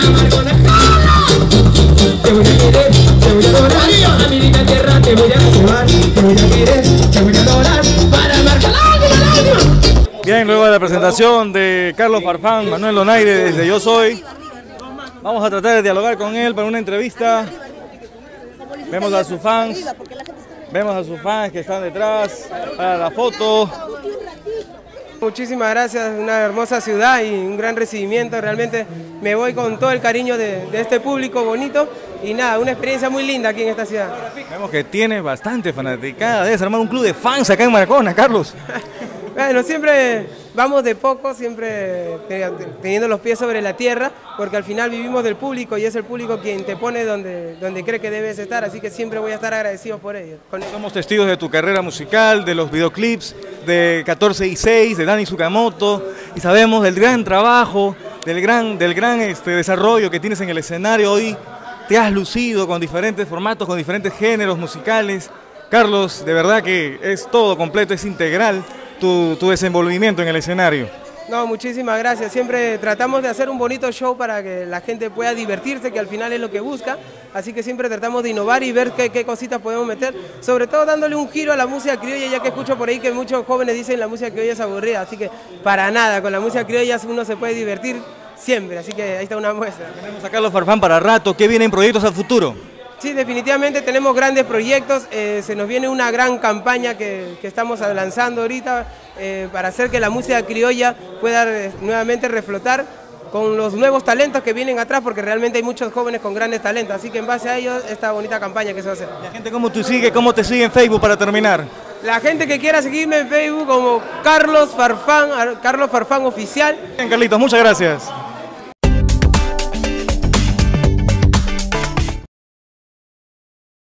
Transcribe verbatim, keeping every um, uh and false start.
amar con el te voy a querer, te voy a adorar, a mi linda tierra te voy a llevar, te voy a querer, te voy a adorar, para amar con lágrimas. Bien, luego de la presentación de Carlos Farfán, Manuel Donaire desde Yo Soy, vamos a tratar de dialogar con él para una entrevista. Vemos a sus fans, vemos a sus fans que están detrás para la foto. Muchísimas gracias, una hermosa ciudad y un gran recibimiento, realmente me voy con todo el cariño de, de este público bonito y nada, una experiencia muy linda aquí en esta ciudad. Vemos que tiene bastante fanaticada, debes armar un club de fans acá en Maracona, Carlos. Bueno, siempre vamos de poco, siempre teniendo los pies sobre la tierra, porque al final vivimos del público y es el público quien te pone donde, donde cree que debes estar, así que siempre voy a estar agradecido por ello. Somos testigos de tu carrera musical, de los videoclips de catorce y seis, de Dani Tsukamoto, y sabemos del gran trabajo, del gran, del gran este, desarrollo que tienes en el escenario. Hoy te has lucido con diferentes formatos, con diferentes géneros musicales. Carlos, de verdad que es todo completo, es integral. Tu, tu desenvolvimiento en el escenario. No, muchísimas gracias. Siempre tratamos de hacer un bonito show para que la gente pueda divertirse, que al final es lo que busca. Así que siempre tratamos de innovar y ver qué, qué cositas podemos meter. Sobre todo dándole un giro a la música criolla, ya que escucho por ahí que muchos jóvenes dicen la música criolla es aburrida. Así que para nada, con la música criolla uno se puede divertir siempre. Así que ahí está una muestra. Tenemos a Carlos Farfán para rato. ¿Qué vienen proyectos al futuro? Sí, definitivamente tenemos grandes proyectos, eh, se nos viene una gran campaña que, que estamos lanzando ahorita eh, para hacer que la música criolla pueda eh, nuevamente reflotar con los nuevos talentos que vienen atrás, porque realmente hay muchos jóvenes con grandes talentos, así que en base a ellos esta bonita campaña que se va a hacer. La gente, ¿cómo tú sigue, cómo te sigue en Facebook para terminar? La gente que quiera seguirme en Facebook como Carlos Farfán, Carlos Farfán Oficial. Bien, Carlitos, muchas gracias.